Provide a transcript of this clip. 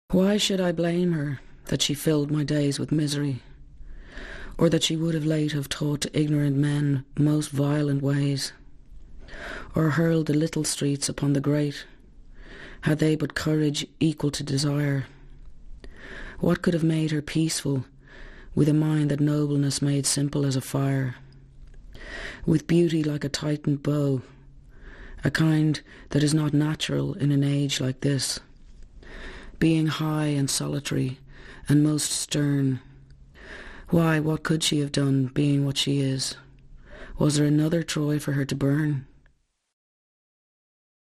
Why should I blame her that she filled my days with misery, or that she would of late have taught to ignorant men most violent ways, or hurled the little streets upon the great, had they but courage equal to desire? What could have made her peaceful, with a mind that nobleness made simple as a fire, with beauty like a tightened bow, a kind that is not natural in an age like this, being high and solitary and most stern? Why, what could she have done, being what she is? Was there another Troy for her to burn?